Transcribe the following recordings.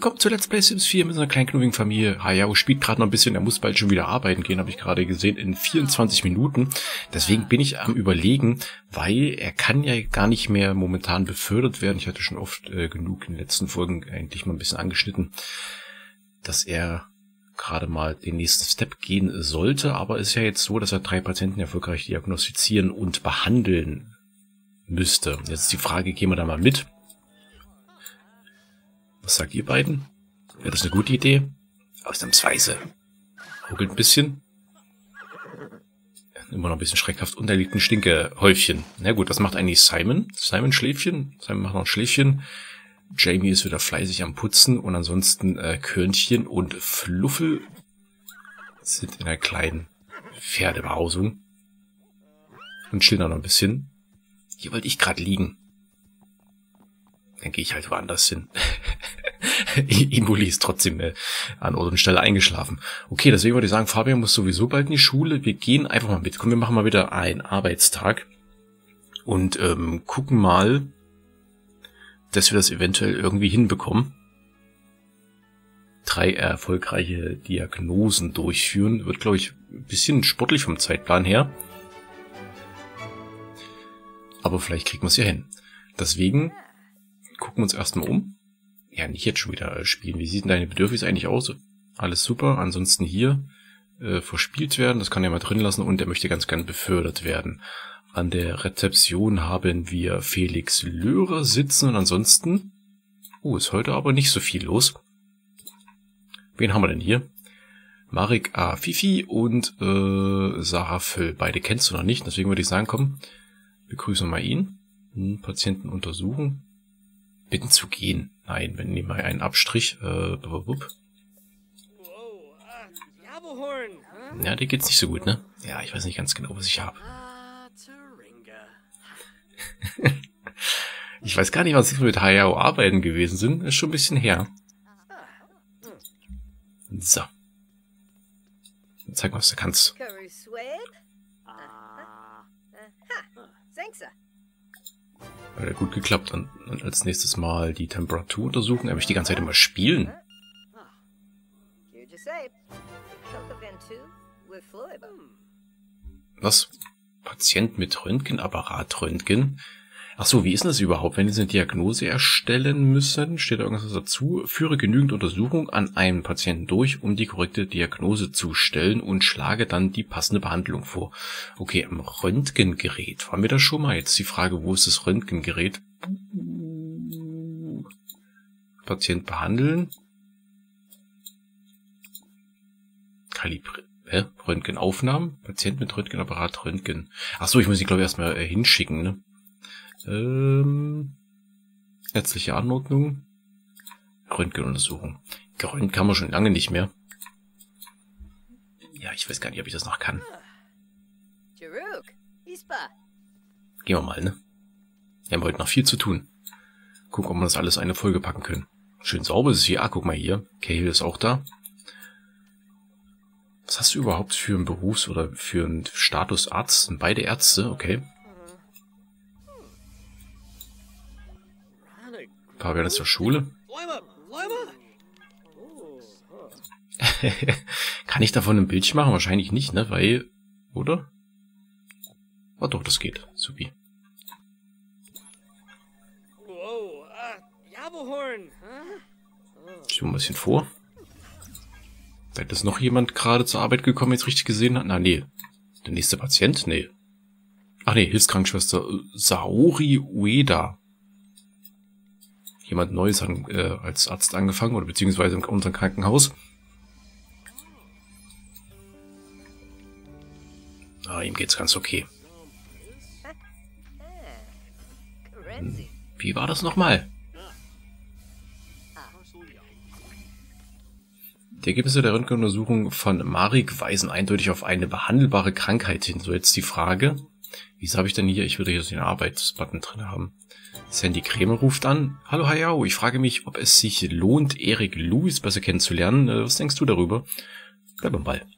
Kommt zu Let's Play Sims 4 mit so einer kleinen knuffigen Familie. Hayao spielt gerade noch ein bisschen, er muss bald schon wieder arbeiten gehen, habe ich gerade gesehen, in 24 Minuten. Deswegen bin ich am Überlegen, weil er kann ja gar nicht mehr momentan befördert werden. Ich hatte schon oft genug in den letzten Folgen eigentlich mal ein bisschen angeschnitten, dass er gerade mal den nächsten Step gehen sollte. Aber es ist ja jetzt so, dass er 3 Patienten erfolgreich diagnostizieren und behandeln müsste. Jetzt ist die Frage, gehen wir da mal mit? Was sagt ihr beiden? Wäre das eine gute Idee? Ausnahmsweise. Ruckelt ein bisschen. Immer noch ein bisschen schreckhaft. Und da liegt ein Stinkehäufchen. Na gut, was macht eigentlich Simon? Simon Schläfchen? Simon macht noch ein Schläfchen. Jamie ist wieder fleißig am Putzen. Und ansonsten Körnchen und Fluffel sind in einer kleinen Pferdebehausung. Und chillen noch ein bisschen. Hier wollte ich gerade liegen. Dann gehe ich halt woanders hin. Imbuli ist trotzdem an Ort und Stelle eingeschlafen. Okay, deswegen würde ich sagen, Fabian muss sowieso bald in die Schule. Wir gehen einfach mal mit. Komm, wir machen mal wieder einen Arbeitstag. Und gucken mal, dass wir das eventuell irgendwie hinbekommen. 3 erfolgreiche Diagnosen durchführen. Wird, glaube ich, ein bisschen sportlich vom Zeitplan her. Aber vielleicht kriegen wir es ja hin. Deswegen gucken wir uns erstmal um. Ja, nicht jetzt schon wieder spielen. Wie sieht denn deine Bedürfnisse eigentlich aus? Alles super. Ansonsten hier verspielt werden. Das kann er mal drin lassen. Und er möchte ganz gern befördert werden. An der Rezeption haben wir Felix Löhrer sitzen. Und ansonsten... ist heute aber nicht so viel los. Wen haben wir denn hier? Marek A. Fifi und Sarah Föll. Beide kennst du noch nicht. Deswegen würde ich sagen, komm, begrüßen wir mal ihn. Patienten untersuchen. Bitten zu gehen. Nein, wenn nehmen wir einen Abstrich. Ja, dir geht's nicht so gut, ne? Ja, ich weiß nicht ganz genau, was ich habe. Ich weiß gar nicht, was wir mit Hayao arbeiten gewesen sind. Ist schon ein bisschen her. So. Zeig mal, was du kannst. Hat ja gut geklappt. Und als nächstes mal die Temperatur untersuchen. Er möchte die ganze Zeit immer spielen. Was? Patient mit Röntgenapparatröntgen? Ach so, wie ist denn das überhaupt, wenn Sie eine Diagnose erstellen müssen? Steht da irgendwas dazu? Führe genügend Untersuchung an einem Patienten durch, um die korrekte Diagnose zu stellen und schlage dann die passende Behandlung vor. Okay, am Röntgengerät. Waren wir da schon mal? Jetzt die Frage, wo ist das Röntgengerät? Patient behandeln. Röntgenaufnahmen. Patient mit Röntgenapparat Röntgen. Ach so, ich muss ihn, glaube ich, erstmal hinschicken, ne? Ärztliche Anordnung. Röntgenuntersuchung. Geröntgt kann man schon lange nicht mehr. Ja, ich weiß gar nicht, ob ich das noch kann. Gehen wir mal, ne? Wir haben heute noch viel zu tun. Gucken, ob wir das alles in eine Folge packen können. Schön sauber ist es hier. Ah, guck mal hier. Cahill ist auch da. Was hast du überhaupt für einen Berufs- oder für einen Status Arzt? Sind beide Ärzte? Okay. Fabian ist zur Schule. Kann ich davon ein Bildchen machen? Wahrscheinlich nicht, ne? Weil, oder? Oh doch, das geht. Supi. Ich tue ein bisschen vor. Vielleicht ist noch jemand gerade zur Arbeit gekommen, jetzt richtig gesehen hat. Na, nee. Der nächste Patient? Nee. Ach nee, Hilfskrankenschwester Saori Ueda. Jemand Neues hat als Arzt angefangen, oder beziehungsweise in unserem Krankenhaus. Ihm geht's ganz okay. Wie war das nochmal? Die Ergebnisse der Röntgenuntersuchung von Marek weisen eindeutig auf eine behandelbare Krankheit hin. So, jetzt die Frage. Wieso habe ich denn hier? Ich würde hier so den Arbeitsbutton drin haben. Sandy Krämer ruft an. Hallo Hayao, ich frage mich, ob es sich lohnt, Eric Lewis besser kennenzulernen. Was denkst du darüber? Bleib am Ball.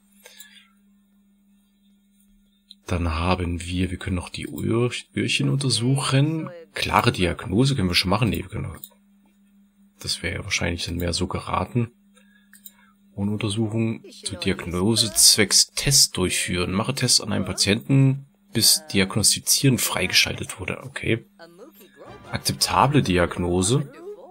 Dann haben wir können noch die Öhrchen untersuchen. Klare Diagnose können wir schon machen. Nee, wir können noch Das wäre ja wahrscheinlich dann mehr so geraten. Ohne Untersuchung zur Diagnose zwecks Test durchführen. Mache Tests an einem Patienten, bis Diagnostizieren freigeschaltet wurde. Okay. Akzeptable Diagnose.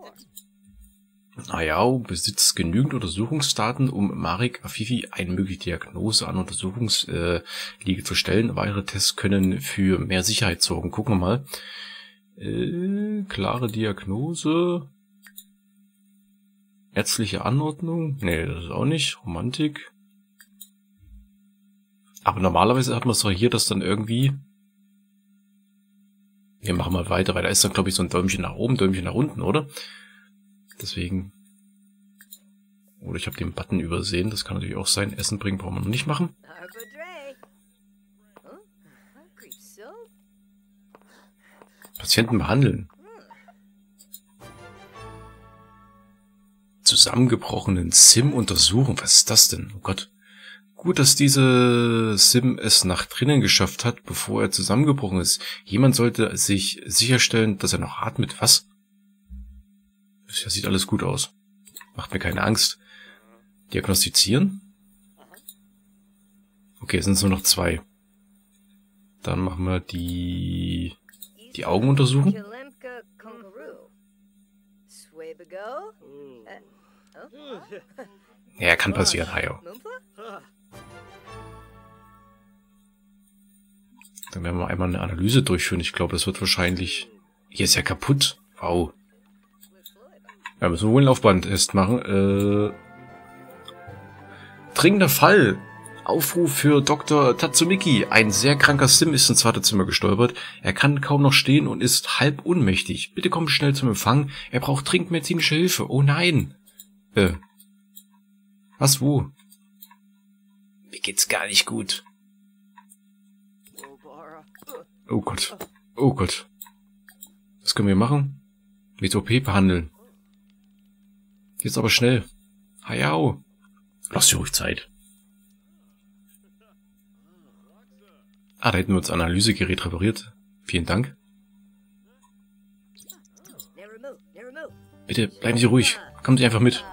Naja, besitzt genügend Untersuchungsdaten, um Marek Afifi eine mögliche Diagnose an Untersuchungsliege zu stellen. Weitere Tests können für mehr Sicherheit sorgen. Gucken wir mal. Klare Diagnose. Ärztliche Anordnung. Nee, das ist auch nicht. Romantik. Aber normalerweise hat man es doch hier, dass dann irgendwie... Wir machen mal weiter, weil da ist dann, glaube ich, so ein Däumchen nach oben, Däumchen nach unten, oder? Deswegen... Oder ich habe den Button übersehen, das kann natürlich auch sein. Essen bringen brauchen wir noch nicht machen. Patienten behandeln. Zusammengebrochenen Sim untersuchen. Was ist das denn? Oh Gott. Gut, dass diese Sim es nach drinnen geschafft hat, bevor er zusammengebrochen ist. Jemand sollte sich sicherstellen, dass er noch atmet. Was? Bisher sieht alles gut aus. Macht mir keine Angst. Diagnostizieren? Okay, es sind nur noch 2. Dann machen wir die Augen untersuchen. Ja, kann passieren, Hayo. Dann werden wir einmal eine Analyse durchführen. Ich glaube, das wird wahrscheinlich... Hier ist ja kaputt. Wow. Ja, müssen wir wohl einen Laufbahntest machen. Dringender Fall. Aufruf für Dr. Tatsumiki. Ein sehr kranker Sim ist ins Wartezimmer gestolpert. Er kann kaum noch stehen und ist halb ohnmächtig. Bitte komm schnell zum Empfang. Er braucht dringend medizinische Hilfe. Oh nein. Was, wo? Mir geht's gar nicht gut. Oh Gott. Oh Gott. Was können wir machen? Mit OP behandeln. Jetzt aber schnell. Hayao. Lass dir ruhig Zeit. Ah, da hätten wir uns ein Analysegerät repariert. Vielen Dank. Bitte, bleiben Sie ruhig. Kommen Sie einfach mit.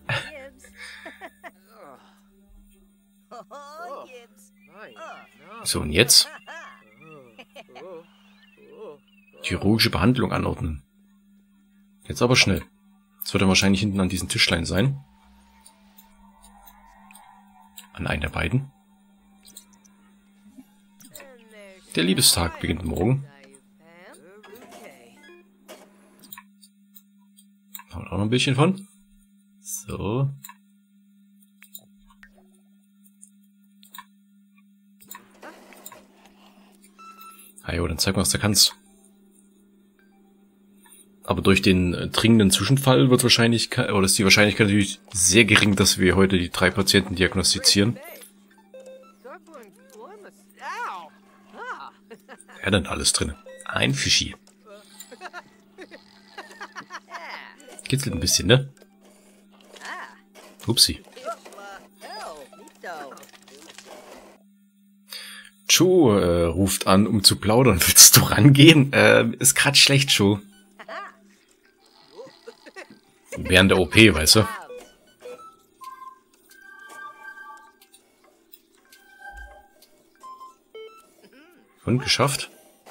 So, und jetzt? Chirurgische Behandlung anordnen. Jetzt aber schnell. Das wird dann wahrscheinlich hinten an diesem Tischlein sein. An einen der beiden. Der Liebestag beginnt morgen. Haben wir auch noch ein bisschen von. So. Hajo, dann zeig mal, was du kannst. Aber durch den dringenden Zwischenfall wird wahrscheinlich, oder ist die Wahrscheinlichkeit natürlich sehr gering, dass wir heute die 3 Patienten diagnostizieren. Ja, dann alles drin. Ein Fischi. Kitzelt ein bisschen, ne? Upsi. Joe ruft an, um zu plaudern. Willst du rangehen? Ist grad schlecht, Joe. Während der OP, weißt du? Und geschafft.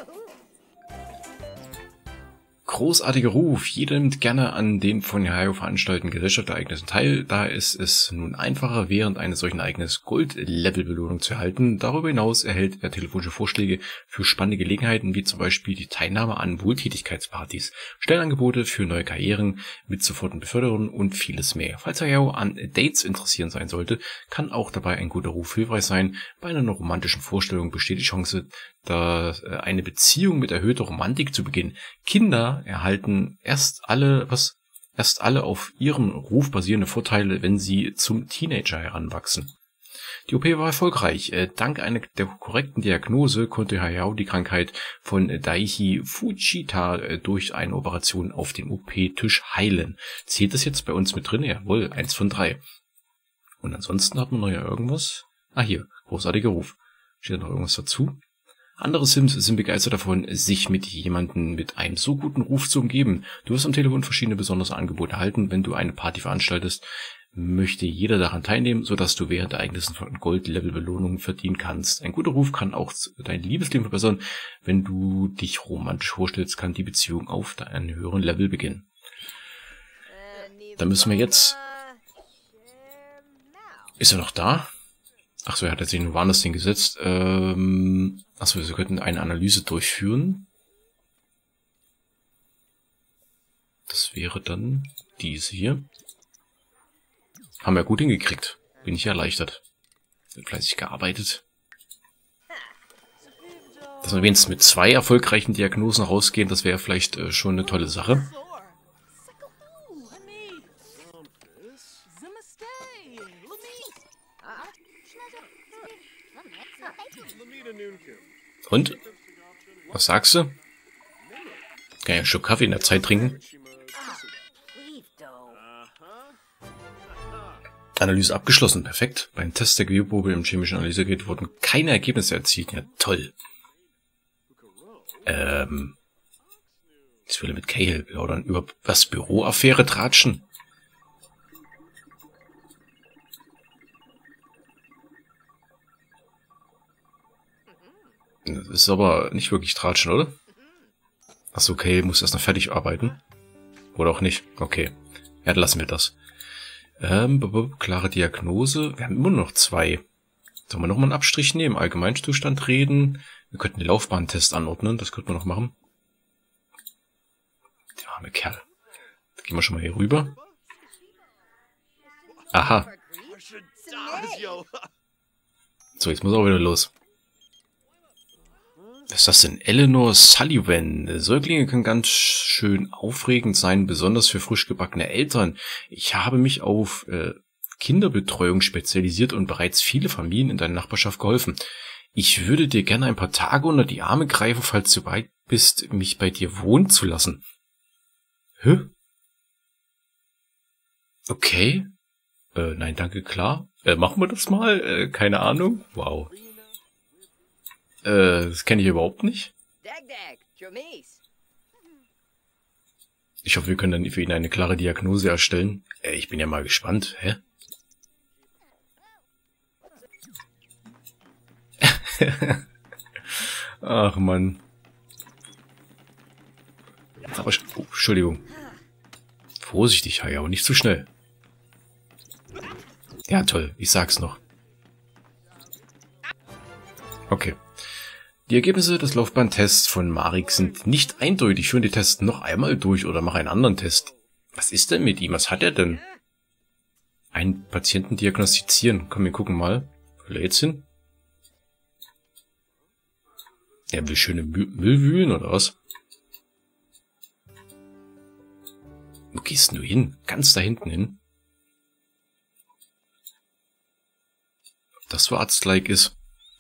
Großartiger Ruf. Jeder nimmt gerne an den von Hayo veranstalteten Gesellschaftsereignissen teil. Da ist es nun einfacher, während eines solchen Ereignisses Gold-Level-Belohnung zu erhalten. Darüber hinaus erhält er telefonische Vorschläge für spannende Gelegenheiten, wie zum Beispiel die Teilnahme an Wohltätigkeitspartys, Stellenangebote für neue Karrieren mit sofortigen Beförderungen und vieles mehr. Falls Hayo an Dates interessiert sein sollte, kann auch dabei ein guter Ruf hilfreich sein. Bei einer romantischen Vorstellung besteht die Chance, eine Beziehung mit erhöhter Romantik zu beginnen. Kinder erhalten erst alle auf ihren Ruf basierende Vorteile, wenn sie zum Teenager heranwachsen. Die OP war erfolgreich. Dank der korrekten Diagnose konnte Hayao die Krankheit von Daichi Fujita durch eine Operation auf dem OP-Tisch heilen. Zählt das jetzt bei uns mit drin? Jawohl, 1 von 3. Und ansonsten hat man noch ja irgendwas. Ah, hier, großartiger Ruf. Steht da noch irgendwas dazu? Andere Sims sind begeistert davon, sich mit jemandem mit einem so guten Ruf zu umgeben. Du wirst am Telefon verschiedene besondere Angebote erhalten. Wenn du eine Party veranstaltest, möchte jeder daran teilnehmen, sodass du während der Ereignissen von Gold-Level-Belohnungen verdienen kannst. Ein guter Ruf kann auch dein Liebesleben verbessern. Wenn du dich romantisch vorstellst, kann die Beziehung auf einem höheren Level beginnen. Da müssen wir jetzt... Ist er noch da? Achso, er hat jetzt sich nur woanders hingesetzt. Achso, wir könnten eine Analyse durchführen. Das wäre dann diese hier. Haben wir gut hingekriegt. Bin ich erleichtert. Wird fleißig gearbeitet. Dass wir wenigstens mit 2 erfolgreichen Diagnosen rausgehen, das wäre vielleicht schon eine tolle Sache. Und? Was sagst du? Kann ja einen Schluck Kaffee in der Zeit trinken. Analyse abgeschlossen. Perfekt. Beim Test der Gewebprobe im chemischen Analysegerät wurden keine Ergebnisse erzielt. Ja, toll. Ich will mit Cahill plaudern. Über was? Büroaffäre tratschen? Das ist aber nicht wirklich tratschen, oder? Achso, okay, muss erst noch fertig arbeiten. Oder auch nicht. Okay. Ja, dann lassen wir das. Klare Diagnose. Wir haben immer noch 2. Sollen wir nochmal einen Abstrich nehmen? Allgemeinzustand reden. Wir könnten den Laufbahntest anordnen. Das könnten wir noch machen. Der arme Kerl. Da gehen wir schon mal hier rüber. Aha. So, jetzt muss er auch wieder los. Was ist das denn? Eleanor Sullivan. Säuglinge können ganz schön aufregend sein, besonders für frisch gebackene Eltern. Ich habe mich auf Kinderbetreuung spezialisiert und bereits viele Familien in deiner Nachbarschaft geholfen. Ich würde dir gerne ein paar Tage unter die Arme greifen, falls du bereit bist, mich bei dir wohnen zu lassen. Hä? Okay. Nein, danke, klar. Machen wir das mal? Keine Ahnung. Wow. Das kenne ich überhaupt nicht. Ich hoffe, wir können dann für ihn eine klare Diagnose erstellen. Ich bin ja mal gespannt. Hä? Ach, Mann. Aber, oh, Entschuldigung. Vorsichtig, ja, aber nicht zu schnell. Ja, toll. Ich sag's noch. Okay. Die Ergebnisse des Laufbahntests von Marek sind nicht eindeutig. Führen die Tests noch einmal durch oder mach einen anderen Test. Was ist denn mit ihm? Was hat er denn? Einen Patienten diagnostizieren. Komm, wir gucken mal. Wo will er jetzt hin? Er will schöne Müll wühlen, oder was? Wo gehst du hin? Ganz da hinten hin. Ob das so arztlich ist?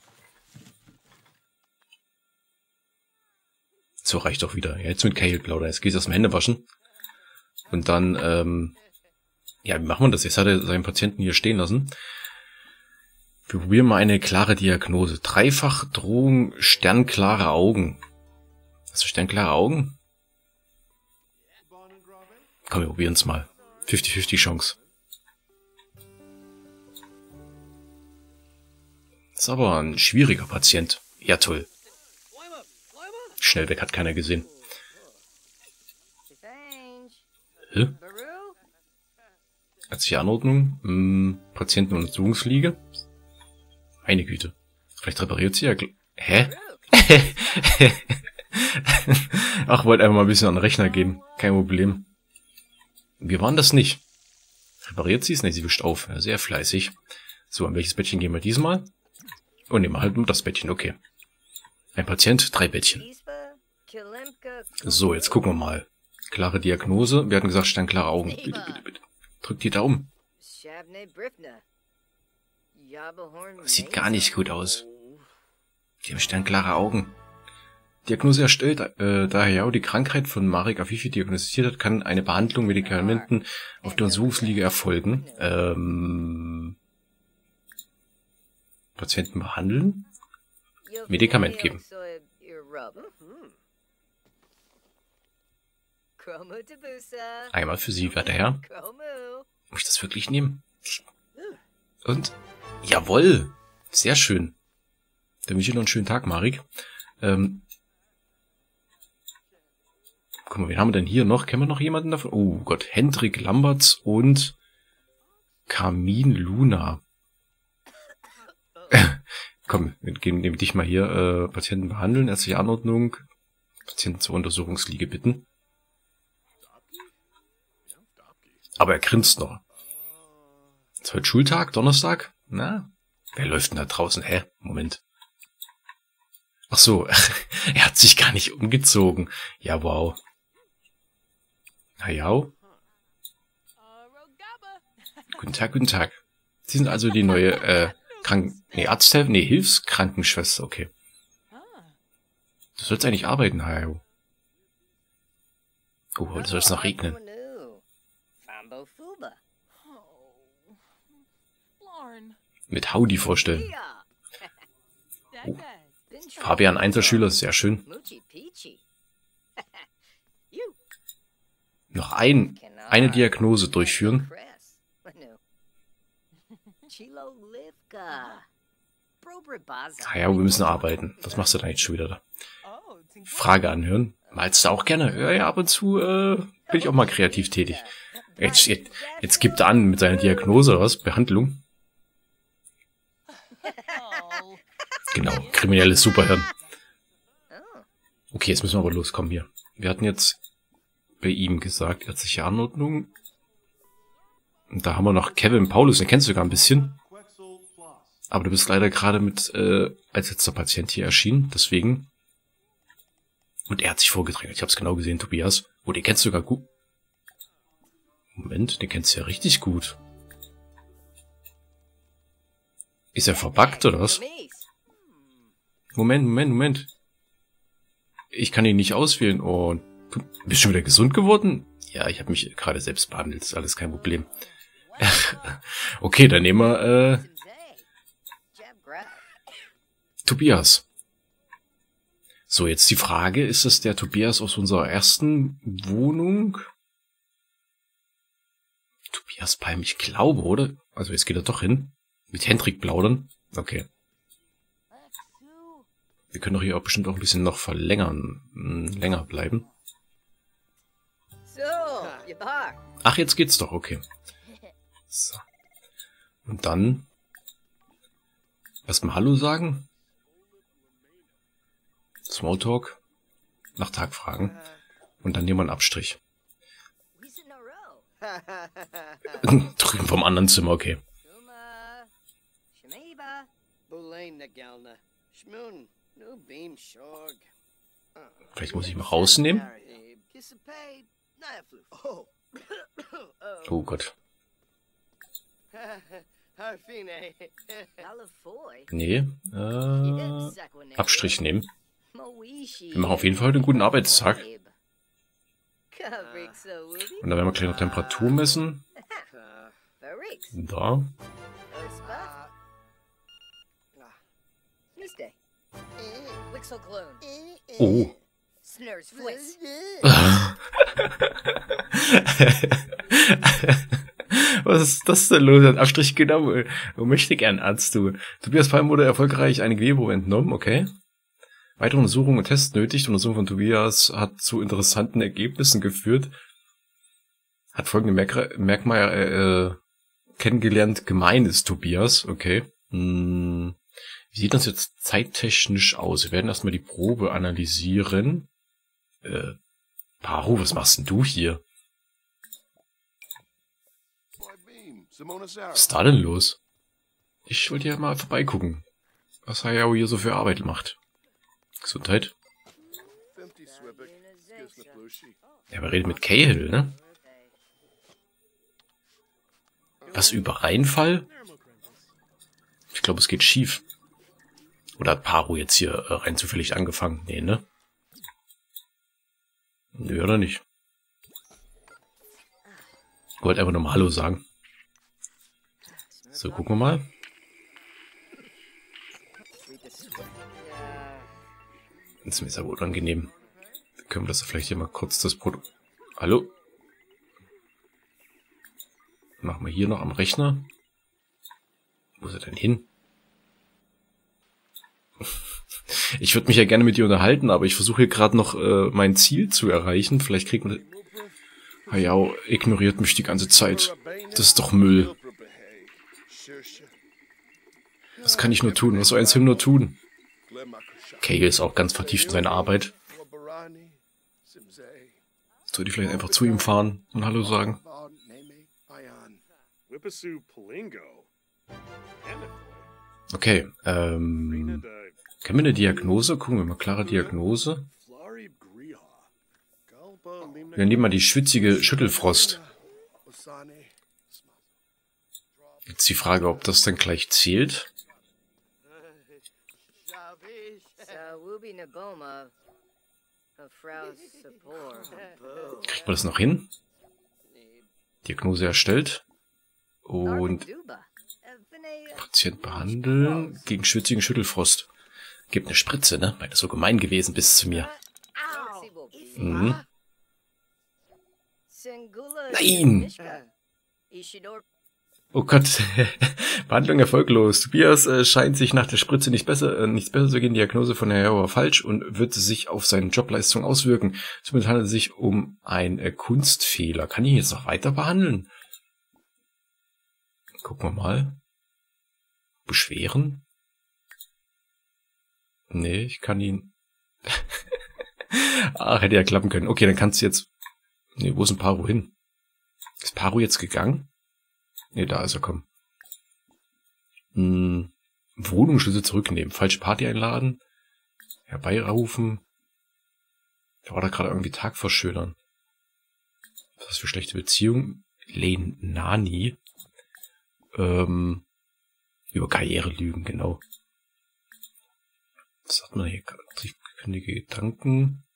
So reicht doch wieder. Ja, jetzt mit Cahill plaudern. Jetzt geht's erstmal Hände waschen. Und dann, ja, wie machen wir das? Jetzt hat er seinen Patienten hier stehen lassen. Wir probieren mal eine klare Diagnose. Dreifach Drohung, sternklare Augen. Hast du sternklare Augen? Komm, wir probieren es mal. 50-50 Chance. Das ist aber ein schwieriger Patient. Ja, toll. Schnell weg, hat keiner gesehen. Hä? Ärztliche Anordnung. Patientenuntersuchungsliege. Meine Güte. Vielleicht repariert sie ja... Hä? Ach, wollte einfach mal ein bisschen an den Rechner gehen. Kein Problem. Wir waren das nicht. Repariert sie es? Ne, sie wischt auf. Ja, sehr fleißig. So, an welches Bettchen gehen wir diesmal? Oh, nehmen wir halt nur das Bettchen, okay. Ein Patient, 3 Bettchen. So, jetzt gucken wir mal. Klare Diagnose. Wir hatten gesagt, sternklare Augen. Bitte, bitte, bitte. Drück die Daumen. Das sieht gar nicht gut aus. Die haben sternklare Augen. Diagnose erstellt, da Yao die Krankheit von Marek Afifi diagnostiziert hat, kann eine Behandlung mit Medikamenten auf der Untersuchungsliege erfolgen. Patienten behandeln? Medikament geben. Einmal für Sie, werter Herr. Muss ich das wirklich nehmen? Und? Jawohl! Sehr schön. Dann wünsche ich noch einen schönen Tag, Marik. Guck mal, wen haben wir denn hier noch? Kennen wir noch jemanden davon? Oh Gott, Hendrik Lamberts und Carmin Luna. Komm, wir nehmen dich mal hier. Patienten behandeln, ärztliche Anordnung. Patienten zur Untersuchungsliege bitten. Aber er grinst noch. Ist heute Schultag, Donnerstag? Na? Wer läuft denn da draußen? Hä? Moment. Ach so, er hat sich gar nicht umgezogen. Ja, wow. Na ja. Guten Tag, guten Tag. Sie sind also die neue, Hilfskrankenschwester, okay. Du sollst eigentlich arbeiten, Hayo. Oh, heute soll es noch regnen. Mit Howdy vorstellen. Oh. Fabian, Einzelschüler, sehr schön. Noch eine Diagnose durchführen. Ah ja, wir müssen arbeiten. Was machst du da jetzt schon wieder da? Frage anhören. Malst du auch gerne? Ja, ab und zu bin ich auch mal kreativ tätig. Jetzt gibt er an mit seiner Diagnose oder was? Behandlung? Genau, kriminelles Superhirn. Okay, jetzt müssen wir aber loskommen hier. Wir hatten jetzt bei ihm gesagt, ärztliche Anordnung. Und da haben wir noch Kevin Paulus, den kennst du sogar ein bisschen. Aber du bist leider gerade mit als letzter Patient hier erschienen, deswegen. Und er hat sich vorgedrängelt. Ich habe es genau gesehen, Tobias. Oh, den kennst du sogar gut. Moment, den kennst du ja richtig gut. Ist er verbuggt oder was? Moment. Ich kann ihn nicht auswählen. Oh, du bist schon wieder gesund geworden? Ja, ich habe mich gerade selbst behandelt. Ist alles kein Problem. Okay, dann nehmen wir Tobias. So, jetzt die Frage, ist das der Tobias aus unserer ersten Wohnung? Tobias Palm, ich glaube, oder? Also jetzt geht er doch hin. Mit Hendrik plaudern. Okay. Wir können doch hier auch bestimmt auch ein bisschen noch verlängern. Länger bleiben. Ach, jetzt geht's doch, okay. So. Und dann erstmal Hallo sagen. Smalltalk. Nach Tag fragen. Und dann nehmen wir einen Abstrich. Drüben vom anderen Zimmer, okay. Vielleicht muss ich mal rausnehmen. Oh Gott. Nee, Abstrich nehmen. Wir machen auf jeden Fall heute einen guten Arbeitstag. Und dann werden wir gleich noch Temperatur messen. Da. Oh. Was ist das denn los? Ein Abstrich genommen. Wo möchte gern Arzt, du? Tobias Palm wurde erfolgreich eine Gewebe entnommen, okay. Weitere Untersuchungen und Tests nötig. Die Untersuchung von Tobias hat zu interessanten Ergebnissen geführt. Hat folgende Merkmale kennengelernt. Gemein ist Tobias, okay. Wie sieht das jetzt zeittechnisch aus? Wir werden erstmal die Probe analysieren. Paru, was machst denn du hier? Was ist da denn los? Ich wollte ja mal vorbeigucken, was Hayao hier so für Arbeit macht. Gesundheit. Ja, wir reden mit Cahill, ne? Was, über Reinfall? Ich glaube, es geht schief. Oder hat Paru jetzt hier rein zufällig angefangen? Nee, ne? Nö, oder nicht? Ich wollte einfach nur mal Hallo sagen. So, gucken wir mal. Das ist mir sehr unangenehm. Können wir das vielleicht hier mal kurz das Produkt... Hallo? Machen wir hier noch am Rechner. Wo ist er denn hin? Ich würde mich ja gerne mit dir unterhalten, aber ich versuche hier gerade noch mein Ziel zu erreichen. Vielleicht kriegt man... Hayao ignoriert mich die ganze Zeit. Das ist doch Müll. Was kann ich nur tun? Was soll ein Sim nur tun? Kay ist auch ganz vertieft in seine Arbeit. Sollte ich vielleicht einfach zu ihm fahren und Hallo sagen? Okay, kennen wir eine Diagnose? Gucken wir mal, klare Diagnose. Wir nehmen mal die schwitzige Schüttelfrost. Jetzt die Frage, ob das dann gleich zählt. Kriegt man das noch hin? Diagnose erstellt. Und Patient behandeln gegen schwitzigen Schüttelfrost. Gibt eine Spritze, ne? Weil das so gemein gewesen bis zu mir. Mhm. Nein! Oh Gott, Behandlung erfolglos. Tobias scheint sich nach der Spritze nichts besser zu gehen. Diagnose von Hayao war falsch und wird sich auf seine Jobleistung auswirken. Somit handelt es sich um einen Kunstfehler. Kann ich ihn jetzt noch weiter behandeln? Gucken wir mal. Beschweren? Nee, ich kann ihn... Ach, hätte ja klappen können. Okay, dann kannst du jetzt... Nee, wo ist denn Paru hin? Ist Paru jetzt gegangen? Nee, da ist er, komm. Wohnungsschlüssel zurücknehmen. Falsche Party einladen. Herbeirufen. Da war da gerade irgendwie Tag verschönern. Was ist das für schlechte Beziehung? Lane Nani. Über Karriere lügen, genau. Was hat man hier? Tiefgründige Gedanken.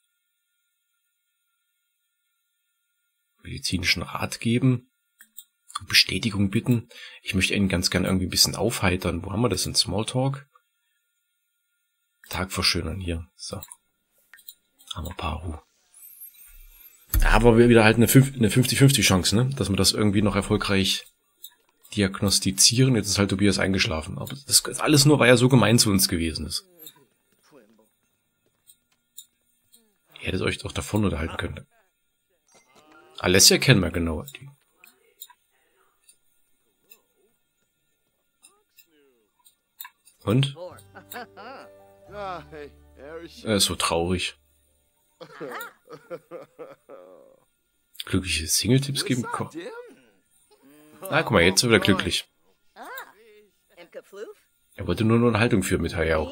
Medizinischen Rat geben. Bestätigung bitten. Ich möchte ihn ganz gern irgendwie ein bisschen aufheitern. Wo haben wir das in Smalltalk? Tag verschönern hier. So. Haben wir Paru. Aber wir wieder halt eine 50-50 Chance, ne? Dass wir das irgendwie noch erfolgreich diagnostizieren. Jetzt ist halt Tobias eingeschlafen. Aber das ist alles nur, weil er so gemein zu uns gewesen ist. Ihr hättet euch doch davon unterhalten können. Alessia kennen wir genau. Und? Er ist so traurig. Glückliche Single-Tipps geben? Na, guck mal, jetzt ist er wieder glücklich. Er wollte nur eine Unterhaltung führen mit Hayao.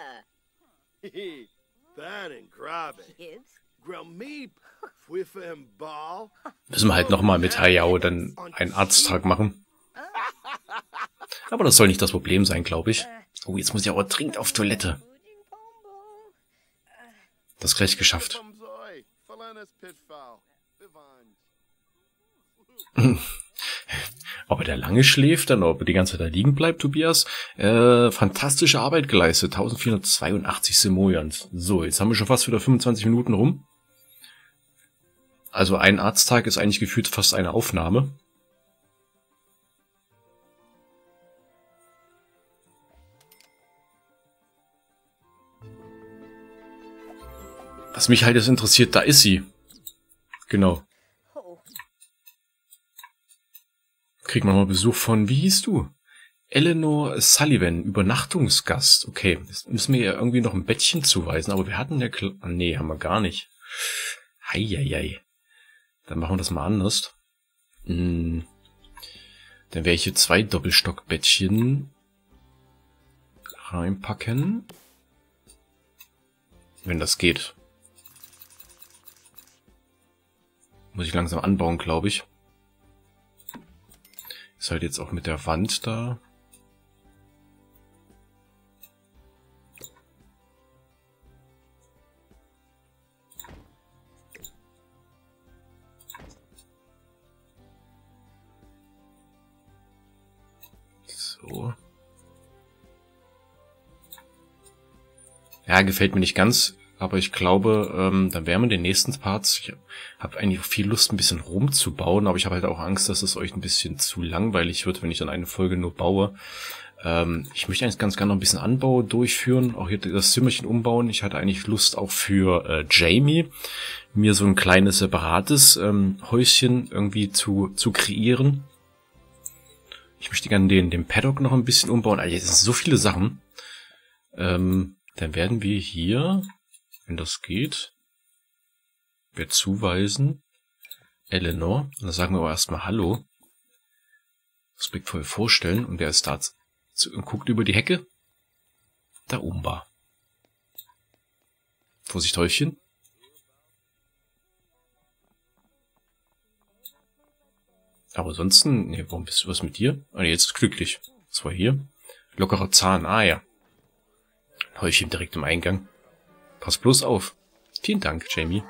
Müssen wir halt nochmal mit Hayao dann einen Arzttag machen. Aber das soll nicht das Problem sein, glaube ich. Oh, jetzt muss ich aber dringend auf Toilette. Das gleich geschafft. Ob er da lange schläft, dann ob er die ganze Zeit da liegen bleibt, Tobias. Fantastische Arbeit geleistet. 1482 Simoleons. So, jetzt haben wir schon fast wieder 25 Minuten rum. Also ein Arzttag ist eigentlich gefühlt fast eine Aufnahme. Was mich halt jetzt interessiert, da ist sie. Genau. Kriegt man mal Besuch von, wie hieß du? Eleanor Sullivan, Übernachtungsgast. Okay, jetzt müssen wir ja irgendwie noch ein Bettchen zuweisen, aber wir hatten ja... Nee, haben wir gar nicht. Heieiei. Dann machen wir das mal anders. Dann werde ich hier 2 Doppelstockbettchen reinpacken. Wenn das geht. Muss ich langsam anbauen, glaube ich. Ist halt jetzt auch mit der Wand da. So. Ja, gefällt mir nicht ganz. Aber ich glaube, dann wären wir in den nächsten Parts. Ich habe eigentlich viel Lust, ein bisschen rumzubauen, aber ich habe halt auch Angst, dass es euch ein bisschen zu langweilig wird, wenn ich dann eine Folge nur baue. Ich möchte eigentlich ganz gerne noch ein bisschen Anbau durchführen, auch hier das Zimmerchen umbauen. Ich hatte eigentlich Lust auch für Jamie, mir so ein kleines separates Häuschen irgendwie zu kreieren. Ich möchte gerne den Paddock noch ein bisschen umbauen. Also, es sind so viele Sachen. Dann werden wir hier, wenn das geht, zuweisen. Eleanor. Und dann sagen wir aber erstmal Hallo. Respektvoll vorstellen. Und der ist da und guckt über die Hecke. Da oben war. Vorsicht, Häufchen. Aber ansonsten, nee, warum bist du was mit dir? Ah, jetzt ist glücklich. Was war hier? Lockerer Zahn, ah ja. Häufchen direkt im Eingang. Pass bloß auf. Vielen Dank, Jamie.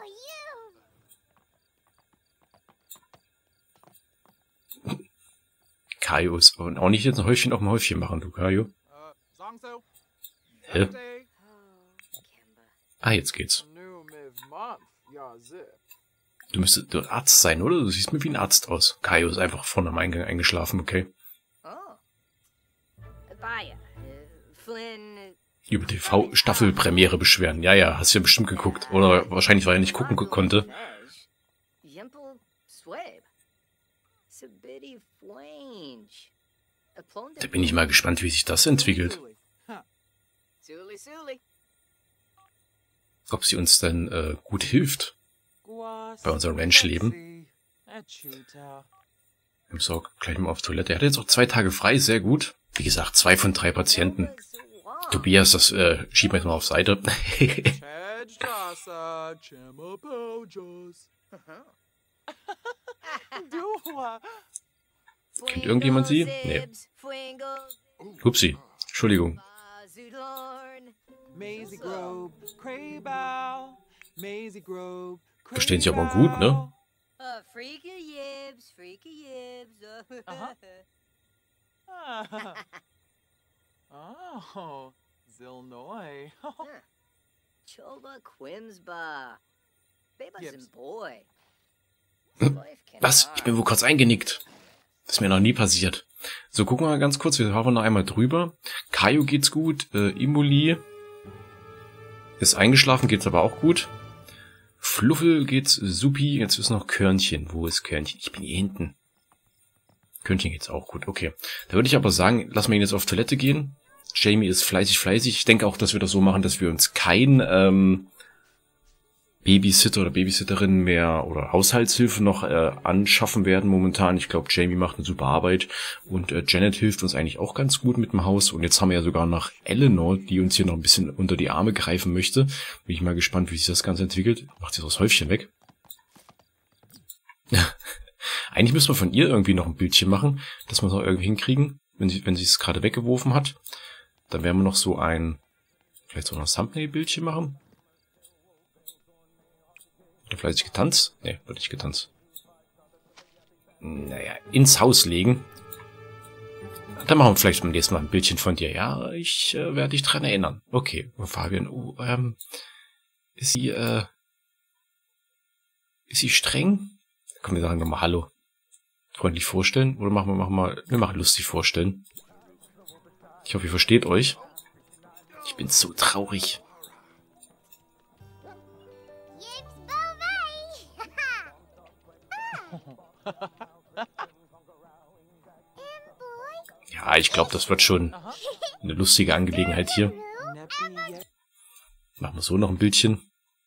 Kaio ist auch nicht jetzt ein Häufchen auf ein Häufchen machen, du Kaio. Hä? Ah, jetzt geht's. Du müsstest ein Arzt sein, oder? Du siehst mir wie ein Arzt aus. Kaio ist einfach vorne am Eingang eingeschlafen, okay? Über TV-Staffelpremiere beschweren. Ja, ja, hast ja bestimmt geguckt. Oder wahrscheinlich, weil er nicht gucken konnte. Da bin ich mal gespannt, wie sich das entwickelt. Ob sie uns dann gut hilft. Bei unserem Ranch-Leben. So, gleich mal auf Toilette. Er hat jetzt auch 2 Tage frei, sehr gut. Wie gesagt, 2 von 3 Patienten. Tobias, das schieben wir jetzt mal auf Seite. Kennt irgendjemand sie? Nee. Upsi, Entschuldigung. Verstehen Sie aber gut, ne? Oh, Zilnoi. Was? Ich bin wohl kurz eingenickt. Das ist mir noch nie passiert. So, gucken wir mal ganz kurz. Wir fahren noch einmal drüber. Kaio geht's gut. Imoli ist eingeschlafen, geht's aber auch gut. Fluffel geht's supi. Jetzt ist noch Körnchen. Wo ist Körnchen? Ich bin hier hinten. Körnchen geht's auch gut. Okay. Da würde ich aber sagen, lassen wir ihn jetzt auf Toilette gehen. Jamie ist fleißig. Ich denke auch, dass wir das so machen, dass wir uns kein Babysitter oder Babysitterin mehr oder Haushaltshilfe noch anschaffen werden momentan. Ich glaube, Jamie macht eine super Arbeit und Janet hilft uns eigentlich auch ganz gut mit dem Haus. Und jetzt haben wir ja sogar noch Eleanor, die uns hier noch ein bisschen unter die Arme greifen möchte. Bin ich mal gespannt, wie sich das Ganze entwickelt. Macht sie das Häufchen weg. Eigentlich müssen wir von ihr irgendwie noch ein Bildchen machen, dass wir es noch irgendwie hinkriegen, wenn sie es gerade weggeworfen hat. Dann werden wir noch so vielleicht so ein Thumbnail-Bildchen machen. Oder fleißig getanzt? Nee, wird nicht getanzt. Naja, ins Haus legen. Dann machen wir vielleicht beim nächsten Mal ein Bildchen von dir. Ja, ich werde dich dran erinnern. Okay, und Fabian, ist sie streng? Komm, wir sagen nochmal Hallo. Freundlich vorstellen? Oder wir machen lustig vorstellen. Ich hoffe, ihr versteht euch. Ich bin so traurig. Ja, ich glaube, das wird schon eine lustige Angelegenheit hier. Machen wir so noch ein Bildchen.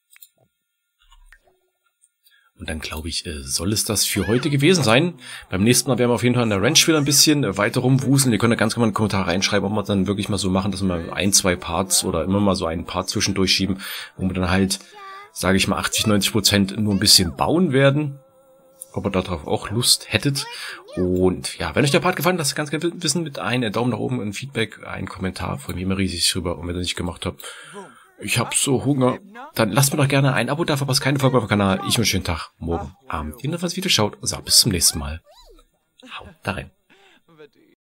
Und dann, glaube ich, soll es das für heute gewesen sein. Beim nächsten Mal werden wir auf jeden Fall in der Ranch wieder ein bisschen weiter rumwuseln. Ihr könnt ja ganz gerne mal einen Kommentar reinschreiben, ob wir dann wirklich mal so machen, dass wir 1, 2 Parts oder immer mal so einen Part zwischendurch schieben, wo wir dann halt, sage ich mal, 80-90% nur ein bisschen bauen werden. Ob ihr darauf auch Lust hättet. Und ja, wenn euch der Part gefallen hat, lasst ganz gerne wissen mit einem Daumen nach oben, ein Feedback, ein Kommentar. Freue mich immer riesig drüber. Und wenn ihr das nicht gemacht habt, ich hab so Hunger, dann lasst mir doch gerne ein Abo da, verpasst keine Folge auf dem Kanal. Ich wünsche einen schönen Tag, morgen, Abend, jedenfalls wieder schaut und sagt bis zum nächsten Mal. Haut da rein.